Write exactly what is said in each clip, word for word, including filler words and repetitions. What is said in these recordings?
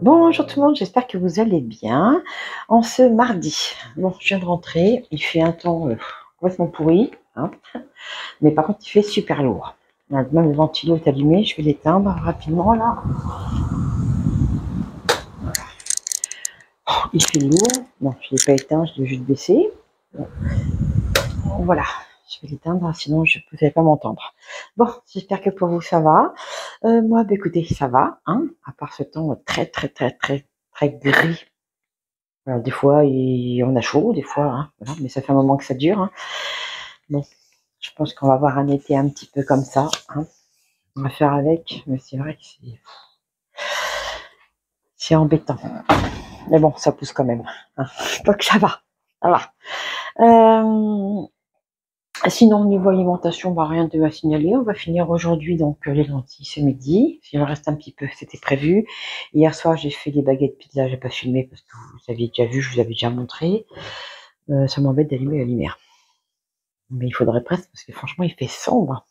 Bonjour tout le monde, j'espère que vous allez bien. En ce mardi, bon, je viens de rentrer, il fait un temps euh, complètement pourri, hein, mais par contre il fait super lourd. Donc, même le ventilo est allumé, je vais l'éteindre rapidement là. Il fait lourd, non je ne l'ai pas éteint, je l'ai juste baissé. Bon. Voilà, je vais l'éteindre, sinon je ne pouvais pas m'entendre. Bon, j'espère que pour vous ça va. Euh, moi, bah, écoutez, ça va, hein, à part ce temps très très très très très gris. Alors, des fois, il, on a chaud, des fois, hein, voilà, mais ça fait un moment que ça dure. Hein. Bon, je pense qu'on va avoir un été un petit peu comme ça. Hein. On va faire avec, mais c'est vrai que c'est, c'est embêtant. Mais bon, ça pousse quand même. Hein. Donc ça va, ça va. Euh, sinon, niveau alimentation, bah, rien de à signaler. On va finir aujourd'hui donc les lentilles ce midi. Il en reste un petit peu, c'était prévu. Hier soir, j'ai fait des baguettes pizza, j'ai pas filmé parce que vous aviez déjà vu, je vous avais déjà montré. Euh, ça m'embête d'allumer la lumière. Mais il faudrait presque, parce que franchement, il fait sombre.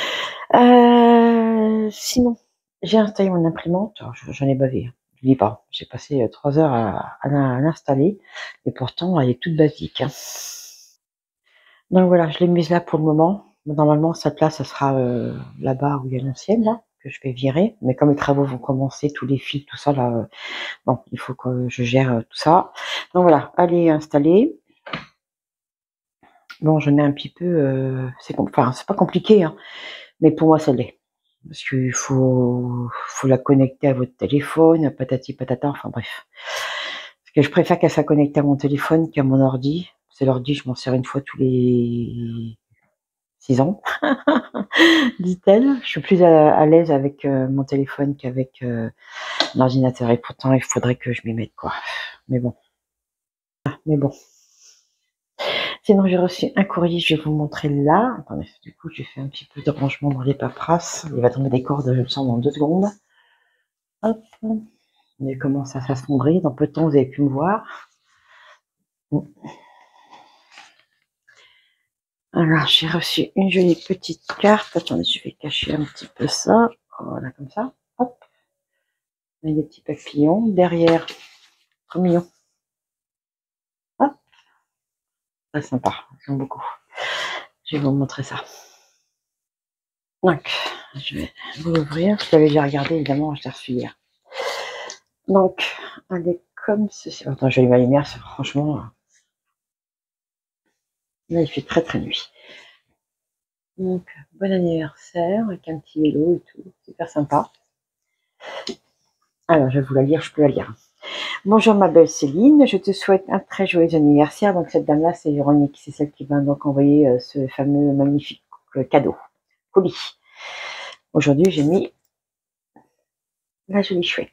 Euh, sinon, j'ai installé mon imprimante. J'en ai bavé. Je ne dis pas. J'ai passé trois heures à, à l'installer. Et pourtant, elle est toute basique. Hein. Donc voilà, je l'ai mise là pour le moment. Normalement, cette place, ça sera euh, là-bas où il y a l'ancienne, là, que je vais virer. Mais comme les travaux vont commencer, tous les fils, tout ça, là, euh, bon, il faut que je gère euh, tout ça. Donc voilà, elle est installée. Bon, j'en ai un petit peu... Euh, c'est enfin, c'est pas compliqué, hein. Mais pour moi, ça l'est. Parce qu'il faut, faut la connecter à votre téléphone, patati patata, enfin bref. Parce que je préfère qu'elle soit connectée à mon téléphone qu'à mon ordi. C'est l'ordi, je m'en sers une fois tous les six ans, dit-elle. Je suis plus à, à l'aise avec euh, mon téléphone qu'avec euh, l'ordinateur. Et pourtant, il faudrait que je m'y mette, quoi. Mais bon. Mais bon. Sinon, j'ai reçu un courrier, je vais vous montrer là. Attendez, du coup, j'ai fait un petit peu de rangement dans les paperasses. Il va tomber des cordes, je le sens, dans deux secondes. Hop. Il commence à s'assombrir. Dans peu de temps, vous avez pu me voir. Alors, j'ai reçu une jolie petite carte. Attendez, je vais cacher un petit peu ça. Voilà, comme ça. Hop. Avec des petits papillons. Derrière, trop mignon. Hop. Très sympa. J'aime beaucoup. Je vais vous montrer ça. Donc, je vais vous l'ouvrir. Je l'avais déjà regardé, évidemment, je l'ai reçu hier. Donc, elle est comme ceci. Attends, je vais allumer la lumière, c'est franchement... Là, il fait très très nuit. Donc, bon anniversaire, avec un petit vélo et tout. Super sympa. Alors, je vais vous la lire, je peux la lire. Bonjour ma belle Céline, je te souhaite un très joyeux anniversaire. Donc cette dame-là, c'est Véronique, c'est celle qui va donc envoyer euh, ce fameux magnifique euh, cadeau, colis. Aujourd'hui, j'ai mis la jolie chouette.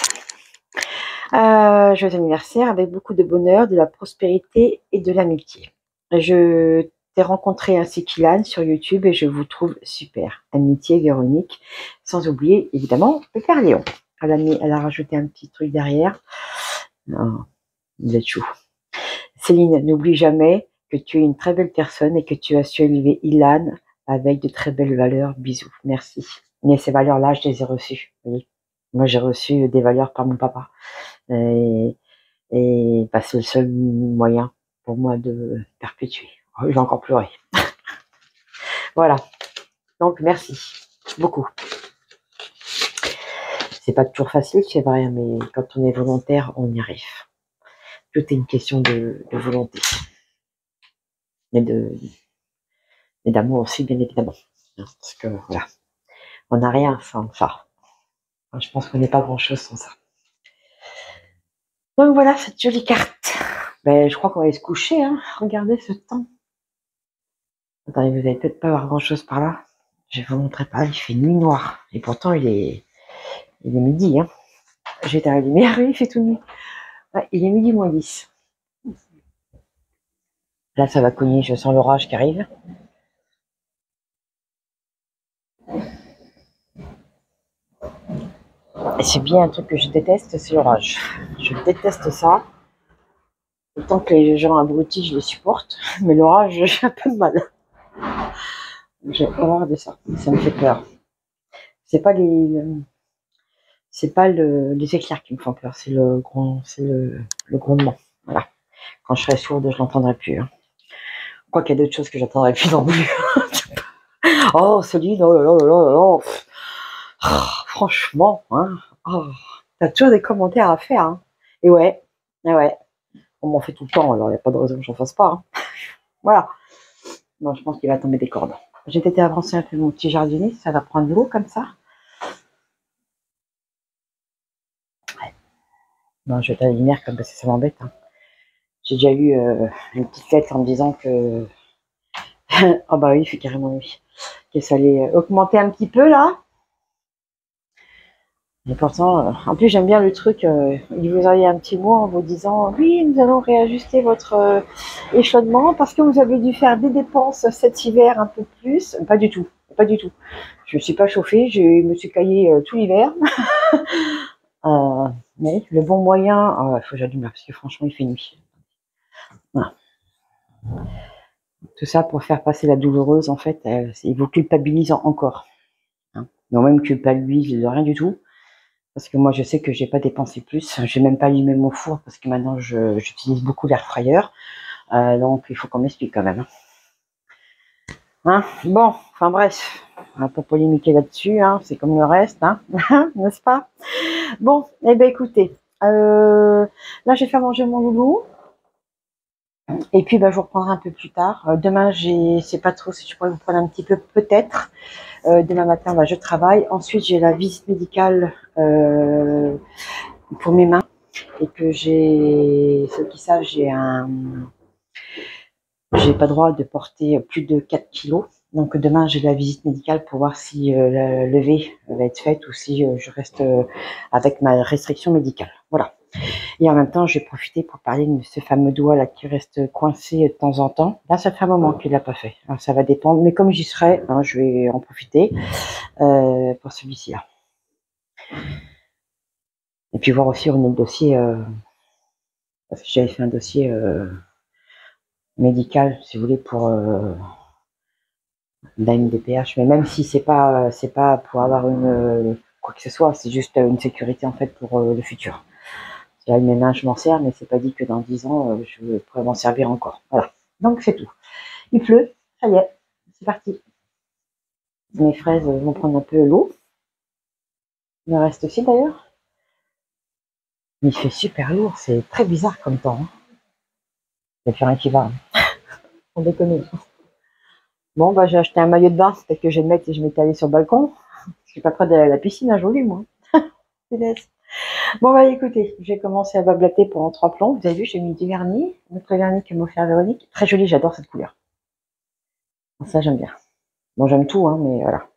Euh, joyeux anniversaire avec beaucoup de bonheur, de la prospérité et de l'amitié. Je t'ai rencontré ainsi qu'Ilan sur YouTube et je vous trouve super. Amitié Véronique, sans oublier évidemment le père Léon. Elle a, mis, elle a rajouté un petit truc derrière. Non, vous êtes chou. Céline, n'oublie jamais que tu es une très belle personne et que tu as su élever Ilan avec de très belles valeurs. Bisous, merci. Mais ces valeurs-là, je les ai reçues. Oui. Moi, j'ai reçu des valeurs par mon papa. Et, et bah, c'est le seul moyen pour moi de perpétuer. Oh, je vais encore pleurer. Voilà. Donc, merci. Beaucoup. C'est pas toujours facile, c'est vrai, mais quand on est volontaire, on y arrive. Tout est une question de, de volonté. Mais de, et d'amour aussi, bien évidemment. Parce que, voilà. On n'a rien sans ça. Enfin, je pense qu'on n'est pas grand-chose sans ça. Donc voilà, cette jolie carte. Ben, je crois qu'on va aller se coucher. Hein. Regardez ce temps. Attendez, vous n'allez peut-être pas voir grand-chose par là. Je ne vous montrerai pas. Il fait nuit noire. Et pourtant, il est, il est midi. Hein. J'ai éteint la lumière. Oui, il fait tout nuit. Ouais, il est midi moins dix. Là, ça va cogner. Je sens l'orage qui arrive. Et c'est bien un truc que je déteste, c'est l'orage. Je déteste ça. Autant que les gens abrutis, je les supporte. Mais l'orage, j'ai un peu de mal. J'ai horreur de ça. Ça me fait peur. C'est pas les, c'est pas le, les éclairs qui me font peur, c'est le gron, c'est le, le grondement. Voilà. Quand je serai sourde, je l'entendrai plus. Hein. Quoi qu'il y a d'autres choses que j'entendrai plus non plus. Oh, Céline, oh là là là là. Oh, franchement, hein. Oh, t'as toujours des commentaires à faire. Hein. Et ouais, et ouais. On m'en fait tout le temps, alors il n'y a pas de raison que j'en fasse pas. Hein. Voilà. Bon, je pense qu'il va tomber des cordes. J'ai été avancer un peu mon petit jardinier, ça va prendre l'eau comme ça. Ouais. Non, je vais à la lumière comme parce que ça m'embête. Hein. J'ai déjà eu euh, une petite lettre en me disant que... oh bah oui, il fait carrément nuit. Que ça allait augmenter un petit peu là. Et pourtant, euh, en plus j'aime bien le truc, euh, il vous envoie un petit mot en vous disant oui, nous allons réajuster votre euh, échelonnement parce que vous avez dû faire des dépenses cet hiver un peu plus. Pas du tout, pas du tout. Je me suis pas chauffée, je me suis caillée euh, tout l'hiver. euh, mais le bon moyen, il euh, faut que j'allume parce que franchement il fait nuit. Voilà. Tout ça pour faire passer la douloureuse, en fait, euh, il vous culpabilise encore. Hein. Non, même culpabilise de rien du tout. Parce que moi, je sais que j'ai pas dépensé plus. Je vais même pas allumer mon four parce que maintenant, j'utilise beaucoup l'air fryer. Euh, donc, il faut qu'on m'explique quand même. Hein, bon, enfin bref, on va pas polémiquer là-dessus. Hein, c'est comme le reste, hein, n'est-ce pas? Bon, eh ben écoutez, euh, là, j'ai fait manger mon loulou. Et puis, bah, je vous reprendrai un peu plus tard. Euh, demain, je sais pas trop si je pourrais vous prendre un petit peu, peut-être. Euh, demain matin, bah, je travaille. Ensuite, j'ai la visite médicale euh, pour mes mains. Et que j'ai, ceux qui savent, j'ai un, j'ai pas droit de porter plus de quatre kilos. Donc demain, j'ai la visite médicale pour voir si euh, la levée va être faite ou si euh, je reste euh, avec ma restriction médicale. Voilà. Et en même temps, j'ai profité pour parler de ce fameux doigt là qui reste coincé de temps en temps. Là, ça fait un moment qu'il l'a pas fait. Alors, ça va dépendre, mais comme j'y serai, hein, je vais en profiter euh, pour celui-ci là. Et puis voir aussi on est le dossier, euh, parce que j'avais fait un dossier euh, médical, si vous voulez, pour euh, la M D P H, mais même si c'est pas c'est pas pour avoir une euh, quoi que ce soit, c'est juste une sécurité en fait pour euh, le futur. Avec mes mains, je m'en sers, mais c'est pas dit que dans dix ans, euh, je pourrais m'en servir encore. Voilà. Donc c'est tout. Il pleut, ça y est, c'est parti. Mes fraises vont prendre un peu l'eau. Il me reste aussi d'ailleurs. Mais il fait super lourd, c'est très bizarre comme temps. Hein. Il n'y a plus rien qui va. Hein. On déconne. Bon, bah j'ai acheté un maillot de bain, peut-être que je vais le mettre et je m'étais allée sur le balcon. Je suis pas près de la piscine à Jolie, moi. Bon, bah écoutez, j'ai commencé à bablater pendant trois plombs. Vous avez vu, j'ai mis du vernis, notre vernis que m'a offert Véronique. Très joli, j'adore cette couleur. Ça, j'aime bien. Bon, j'aime tout, hein, mais voilà.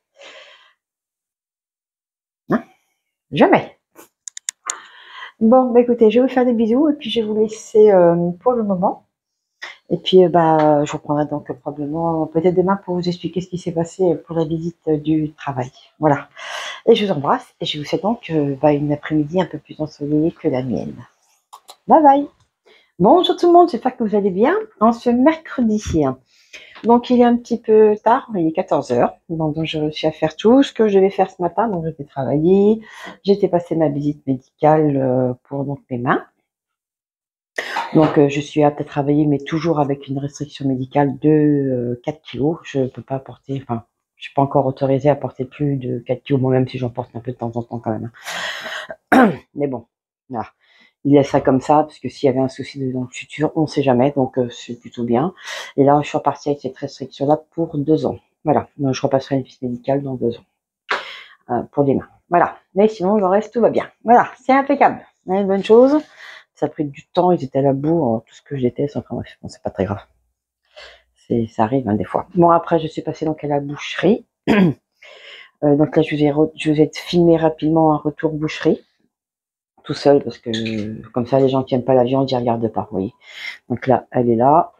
Hein, jamais. Bon, bah écoutez, je vais vous faire des bisous et puis je vais vous laisser euh, pour le moment. Et puis, euh, bah, je reprendrai donc euh, probablement peut-être demain pour vous expliquer ce qui s'est passé pour la visite du travail. Voilà. Et je vous embrasse et je vous souhaite donc euh, bah, une après-midi un peu plus ensoleillée que la mienne. Bye bye. Bonjour tout le monde, j'espère que vous allez bien en ce mercredi. Donc il est un petit peu tard, il est quatorze heures, donc, donc j'ai réussi à faire tout ce que je devais faire ce matin. Donc j'étais travailler, j'étais passé ma visite médicale euh, pour donc mes mains. Donc euh, je suis apte à travailler, mais toujours avec une restriction médicale de euh, quatre kilos. Je ne peux pas porter, enfin, je suis pas encore autorisée à porter plus de quatre kilos, moi même si j'en porte un peu de temps en temps quand même. Mais bon, voilà. Il laisse ça comme ça, parce que s'il y avait un souci dans le futur, on ne sait jamais, donc euh, c'est plutôt bien. Et là, je suis repartie avec cette restriction-là pour deux ans. Voilà, donc je repasserai une visite médicale dans deux ans, euh, pour les mains. Voilà, mais sinon, le reste, tout va bien. Voilà, c'est impeccable. Une bonne chose. Ça a pris du temps, ils étaient à la bourre, tout ce que je déteste, enfin bref, bon, c'est pas très grave. C'est, ça arrive hein, des fois. Bon, après, je suis passée donc à la boucherie. euh, donc là, je vous ai, re, je vous ai filmé rapidement un retour boucherie. Tout seul, parce que comme ça, les gens qui n'aiment pas la viande, ils ne regardent pas, vous voyez. Donc là, elle est là.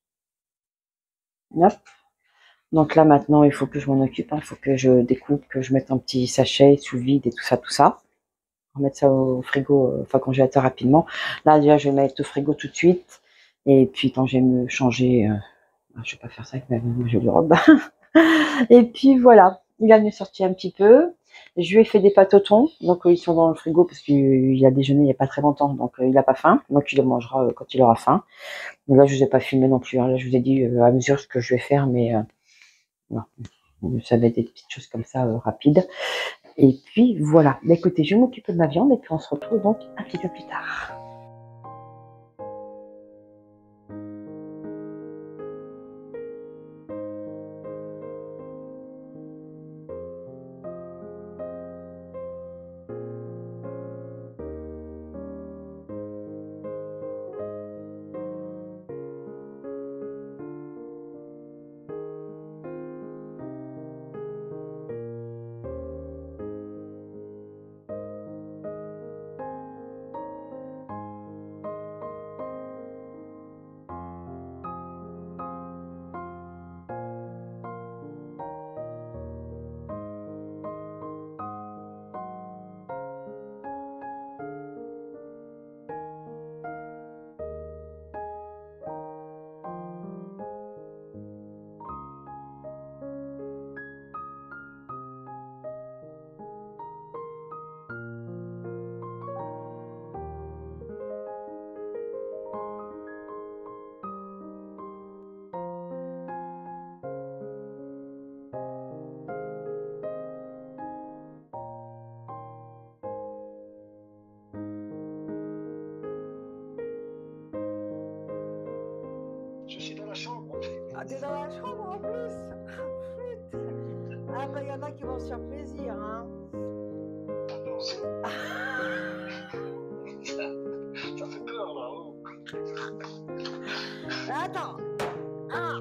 Hop. Donc là, maintenant, il faut que je m'en occupe. Il hein. faut que je découpe, que je mette un petit sachet sous vide et tout ça, tout ça. Remettre ça au frigo, enfin congélateur rapidement. Là, déjà, je vais mettre au frigo tout de suite. Et puis, quand je vais me changer, euh, je ne vais pas faire ça avec ma, ma jolie robe. Et puis, voilà. Il a mieux sorti un petit peu. Je lui ai fait des pâtes au thon, donc euh, ils sont dans le frigo parce qu'il a déjeuné il n'y a pas très longtemps, donc euh, il n'a pas faim, donc il les mangera euh, quand il aura faim. Mais là, je vous ai pas filmé non plus, hein. Là, je vous ai dit euh, à mesure ce que je vais faire, mais euh, non, ça va être des petites choses comme ça euh, rapides. Et puis voilà, bah, écoutez, je vais m'occuper de ma viande et puis on se retrouve donc un petit peu plus tard. Je suis dans la chambre. Ah, t'es dans la chambre en plus? Putain. Ah, bah, il y en a qui vont se faire plaisir, hein. Ça, ça fait peur là-haut. Attends. Ah.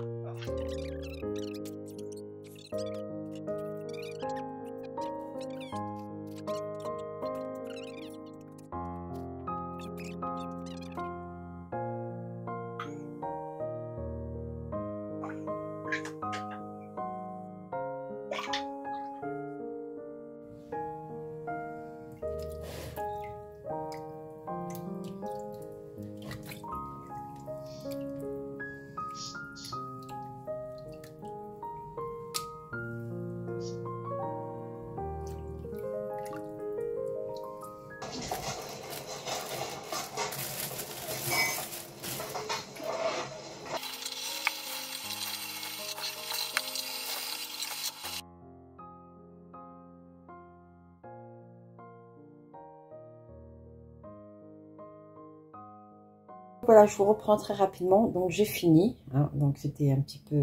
Voilà, je vous reprends très rapidement. Donc j'ai fini, hein. Donc c'était un petit peu,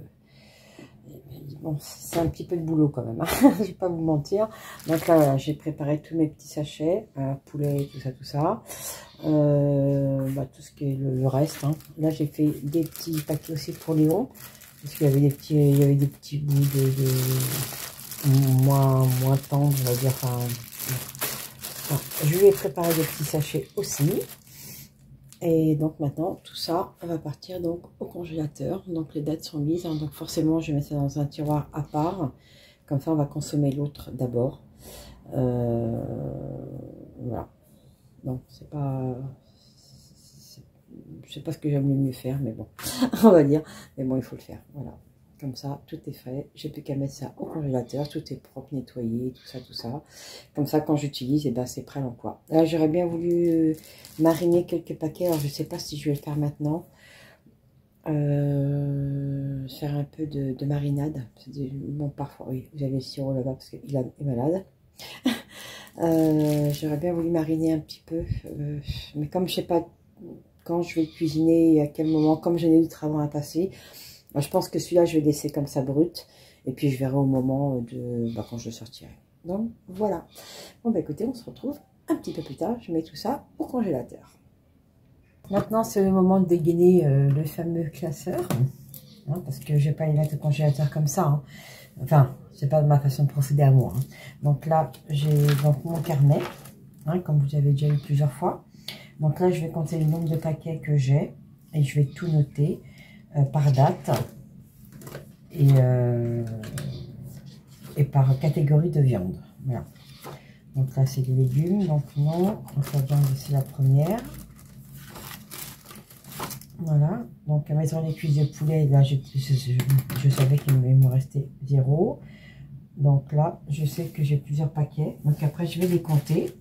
bon, c'est un petit peu de boulot quand même, hein. Je vais pas vous mentir. Donc là, voilà, j'ai préparé tous mes petits sachets, euh, poulet, tout ça, tout ça, euh, bah, tout ce qui est le, le reste, hein. Là, j'ai fait des petits paquets aussi pour Léon, parce qu'il y avait des petits, il y avait des petits bouts de, de moins, moins tendres, on va dire. Enfin, enfin, je lui ai préparé des petits sachets aussi. Et donc maintenant, tout ça va partir donc au congélateur. Donc les dates sont mises, hein, donc forcément je vais mettre ça dans un tiroir à part. Comme ça on va consommer l'autre d'abord. Euh, voilà. Donc c'est pas... Je sais pas ce que j'aime le mieux faire, mais bon, on va dire. Mais bon, il faut le faire, voilà. Comme ça, tout est fait. J'ai plus qu'à mettre ça au congélateur. Tout est propre, nettoyé, tout ça, tout ça. Comme ça, quand j'utilise, eh ben, c'est prêt à l'emploi. Là, j'aurais bien voulu mariner quelques paquets. Alors, je sais pas si je vais le faire maintenant. Euh, faire un peu de, de marinade. Bon, parfois, oui, vous avez le sirop là-bas parce qu'il est malade. euh, j'aurais bien voulu mariner un petit peu. Euh, mais comme je sais pas quand je vais cuisiner et à quel moment, comme j'en ai du travail à passer, je pense que celui-là, je vais laisser comme ça brut. Et puis, je verrai au moment de bah, quand je le sortirai. Donc, voilà. Bon, bah écoutez, on se retrouve un petit peu plus tard. Je mets tout ça au congélateur. Maintenant, c'est le moment de dégainer euh, le fameux classeur. Hein, parce que je vais pas les mettre au congélateur comme ça. Hein. Enfin, c'est pas ma façon de procéder à moi. Hein. Donc là, j'ai donc mon carnet. Hein, comme vous avez déjà eu plusieurs fois. Donc là, je vais compter le nombre de paquets que j'ai. Et je vais tout noter. Euh, par date et, euh, et par catégorie de viande. Voilà. Donc là, c'est des légumes. Donc non, donc la viande, c'est la première. Voilà. Donc à mettre les cuisses de poulet, là, je, je, je, je savais qu'il me restait zéro. Donc là, je sais que j'ai plusieurs paquets. Donc après, je vais les compter.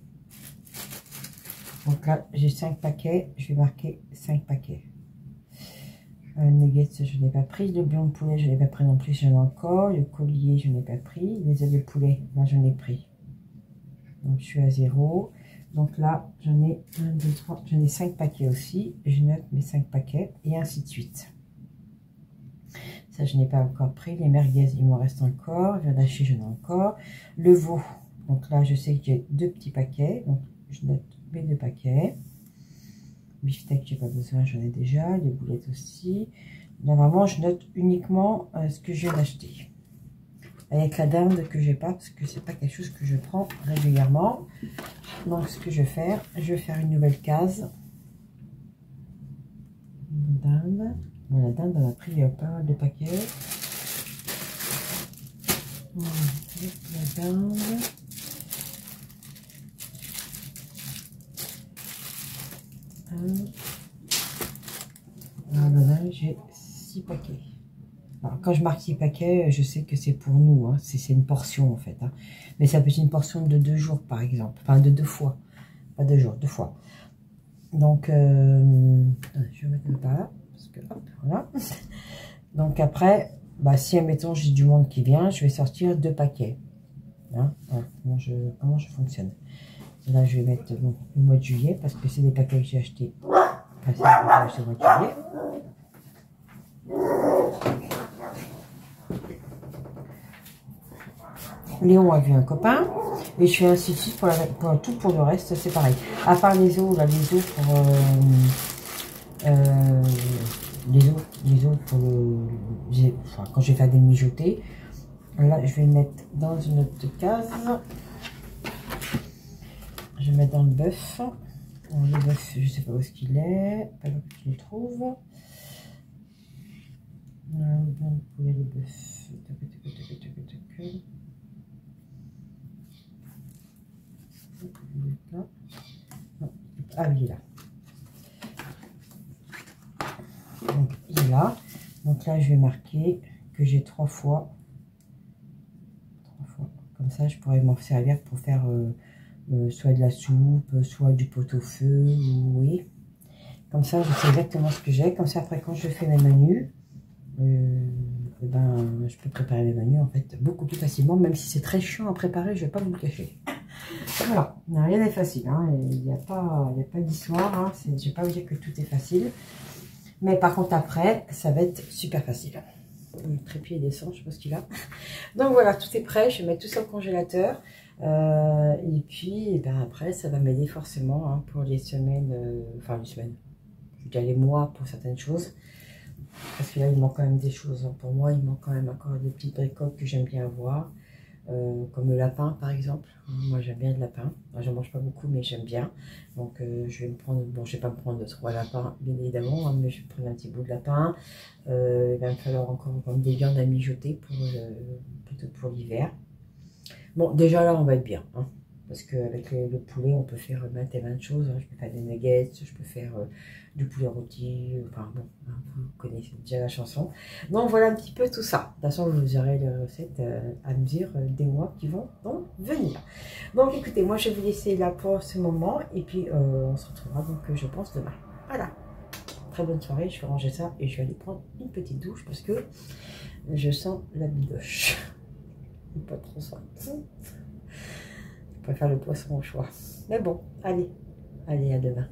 Donc là, j'ai cinq paquets. Je vais marquer cinq paquets. Euh, nuggets, je n'ai pas pris. Le blanc de poulet, je n'ai pas pris non plus. J'en ai encore. Le collier, je n'ai pas pris. Les œufs de poulet, là, j'en ai pris. Donc je suis à zéro. Donc là, j'en ai un, deux, trois. J'en ai cinq paquets aussi. Je note mes cinq paquets et ainsi de suite. Ça, je n'ai pas encore pris. Les merguez, il m'en reste encore. Le haché, j'en ai encore. Le veau. Donc là, je sais que j'ai deux petits paquets. Donc je note mes deux paquets. Beefsteak, j'ai pas besoin, j'en ai déjà. Les boulettes aussi. Normalement, je note uniquement euh, ce que je viens d'acheter. Avec la dinde que j'ai pas, parce que c'est pas quelque chose que je prends régulièrement. Donc, ce que je vais faire, je vais faire une nouvelle case. Dinde. Bon, la dinde, on a pris euh, pas mal de paquets. Voilà, la dinde. Voilà, j'ai six paquets. Alors, quand je marque six paquets, je sais que c'est pour nous, hein. C'est une portion en fait, hein. Mais ça peut être une portion de deux jours par exemple, enfin de deux fois, pas deux jours, deux fois. Donc, euh, je vais mettre le par là, parce que hop, voilà. Donc après, bah, si admettons j'ai du monde qui vient, je vais sortir deux paquets. Hein, voilà, comment, je, comment je fonctionne. Et là, je vais mettre bon, le mois de juillet, parce que c'est des paquets que j'ai achetés. Enfin, c'est des paquets que j'ai achetés au mois de juillet. Léon a vu un copain et je fais ainsi de suite pour, la, pour tout pour le reste, c'est pareil. À part les os, là, les os pour euh, euh, les os, les os pour le, enfin, quand je vais faire des mijotés. Là, je vais mettre dans une autre case. Je vais mettre dans le bœuf. Le bœuf, je sais pas où est-ce qu'il est, pas là que je le trouve. Le poulet, le bœuf. Ah oui, il est là. Donc, il est là. Donc là, je vais marquer que j'ai trois fois. Trois fois. Comme ça, je pourrais m'en servir pour faire euh, euh, soit de la soupe, soit du pot-au-feu. Oui. Comme ça, je sais exactement ce que j'ai. Comme ça, après, quand je fais mes menus, euh, eh ben, je peux préparer mes menus en fait beaucoup plus facilement. Même si c'est très chiant à préparer, je ne vais pas vous le cacher. Voilà, rien n'est facile, hein. Il n'y a pas, il y a pas d'histoire, hein. Je ne vais pas vous dire que tout est facile. Mais par contre, après, ça va être super facile. Le trépied descend, je sais pas ce qu'il a. Donc voilà, tout est prêt. Je vais mettre tout ça au congélateur. Euh, et puis, et ben après, ça va m'aider forcément hein, pour les semaines, euh, enfin les semaines, je veux dire les mois pour certaines choses. Parce que là, il manque quand même des choses. Hein. Pour moi, il manque quand même encore des petites bricoles que j'aime bien avoir. Euh, comme le lapin par exemple. Moi j'aime bien le lapin. Moi, j'en mange pas beaucoup mais j'aime bien. Donc euh, je vais me prendre, bon je vais pas me prendre trois lapins bien évidemment, hein, mais je vais prendre un petit bout de lapin. Euh, il va me falloir encore comme des viandes à mijoter pour euh, plutôt pour l'hiver. Bon déjà là on va être bien. Hein, parce qu'avec le, le poulet on peut faire maintes et maintes choses. Hein. Je peux faire des nuggets, je peux faire euh, du poulet rôti. Enfin bon, hein, vous connaissez déjà la chanson. Donc voilà un petit peu tout ça. De toute façon vous aurez les recettes euh, à mesure euh, des mois qui vont donc venir. Donc écoutez, moi je vais vous laisser là pour ce moment. Et puis euh, on se retrouvera donc je pense demain. Voilà. Très bonne soirée, je vais ranger ça et je vais aller prendre une petite douche parce que je sens la bidoche. Pas trop ça. Je préfère le poisson au choix. Mais bon, allez, allez, à demain.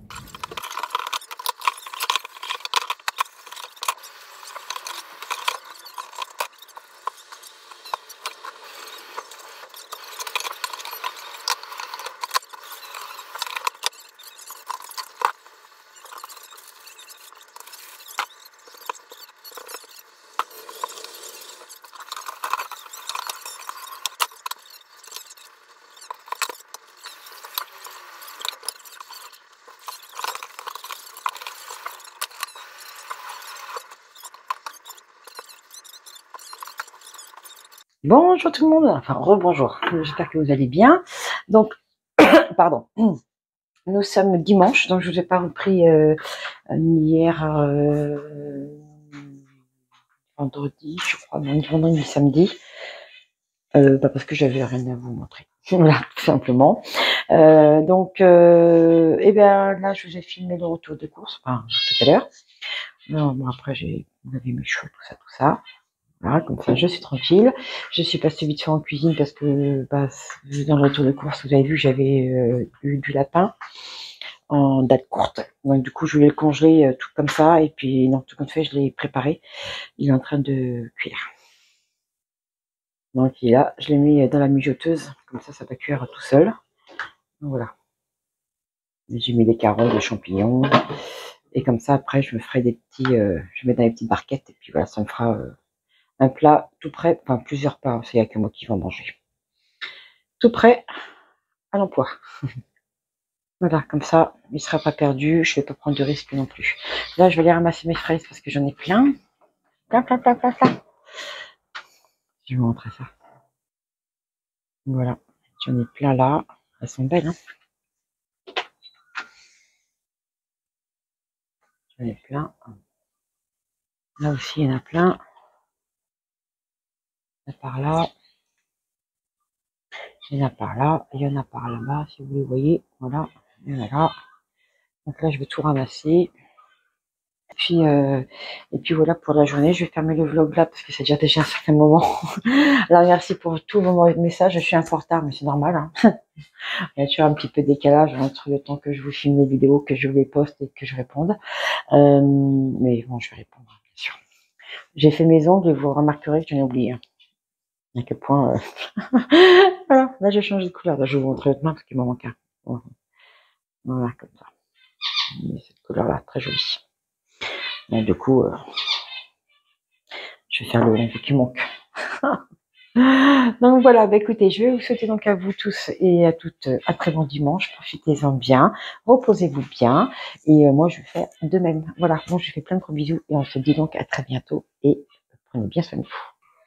Bonjour tout le monde, enfin rebonjour, j'espère que vous allez bien. Donc, pardon, nous sommes dimanche, donc je ne vous ai pas repris euh, hier euh, vendredi, je crois, non, vendredi, samedi. Euh, bah parce que j'avais rien à vous montrer. Voilà, tout simplement. Euh, donc, euh, et bien là, je vous ai filmé le retour de course, enfin, tout à l'heure. Non, bon, après, j'ai lavé mes cheveux, tout ça, tout ça. Voilà, comme ça, je suis tranquille. Je suis passée vite fait en cuisine parce que, bah, dans le retour de course, vous avez vu, j'avais euh, eu du lapin en date courte. Donc, du coup, je voulais le congeler euh, tout comme ça. Et puis, non, tout comme fait, je l'ai préparé. Il est en train de cuire. Donc, il est là. Je l'ai mis dans la mijoteuse. Comme ça, ça va cuire tout seul. Donc, voilà. J'ai mis des carottes, des champignons. Et comme ça, après, je me ferai des petits... Euh, je mets dans les petites barquettes. Et puis, voilà, ça me fera... Euh, un plat tout prêt, enfin plusieurs plats, c'est il n'y a que moi qui vais en manger. Tout prêt à l'emploi. Voilà, comme ça, il ne sera pas perdu, je ne vais pas prendre de risque non plus. Là, je vais aller ramasser mes fraises parce que j'en ai plein. Plein, plein, plein, plein, plein. Je vais vous montrer ça. Voilà, j'en ai plein là. Elles sont belles, hein. J'en ai plein. Là aussi, il y en a plein. Il y en a par là. Il y en a par là. Il y en a par là-bas, si vous les voyez. Voilà, il y en a là. Donc là, je vais tout ramasser. Et puis, euh, et puis voilà pour la journée. Je vais fermer le vlog là parce que c'est déjà déjà un certain moment. Alors merci pour tout vos messages. Je suis un peu en retard, mais c'est normal. Hein. Il y a toujours un petit peu de décalage entre le temps que je vous filme les vidéos, que je vous les poste et que je réponde. Euh, mais bon, je vais répondre, bien sûr. J'ai fait mes ongles et vous remarquerez que j'en ai oublié. Hein. À quel point... Euh... voilà, là j'ai changé de couleur. Là, je vais vous montrer autrement parce qu'il m'en manque un. Voilà, comme ça. Et cette couleur-là, très jolie. Donc du coup... Euh... je vais faire le ongle qui manque. Donc voilà, bah écoutez, je vais vous souhaiter donc à vous tous et à toutes un très bon dimanche. Profitez-en bien, reposez-vous bien. Et euh, moi, je vais faire de même. Voilà, bon, je vous fais plein de gros bisous et on se dit donc à très bientôt. Et prenez bien soin de vous.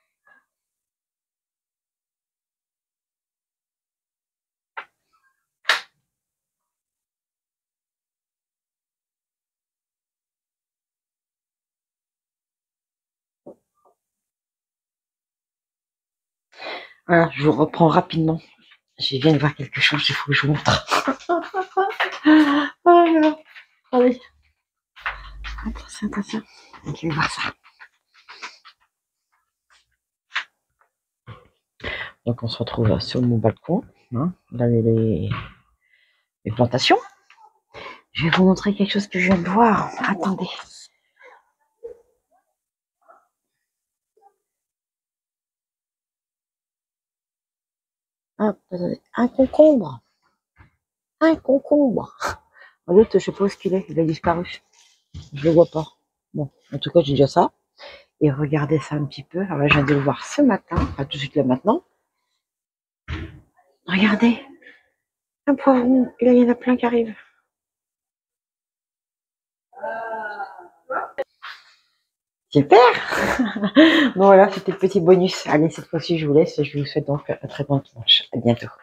Voilà, je vous reprends rapidement. Je viens de voir quelque chose, il faut que je vous montre. Voilà. Allez. Attention, attention. Je vais voir ça. Donc on se retrouve sur mon balcon. Hein, là, les, les plantations. Je vais vous montrer quelque chose que je viens de voir. Attendez. Ah, un concombre. Un concombre. L'autre, je sais pas où il est. Il a disparu. Je le vois pas. Bon, en tout cas, j'ai déjà ça. Et regardez ça un petit peu. Alors là, je viens de le voir ce matin. Pas tout de suite là maintenant. Regardez. Un poivron. Et là, il y en a plein qui arrivent. Super. Bon voilà, c'était le petit bonus. Allez, cette fois-ci, je vous laisse. Je vous souhaite donc un très bon dimanche. À bientôt.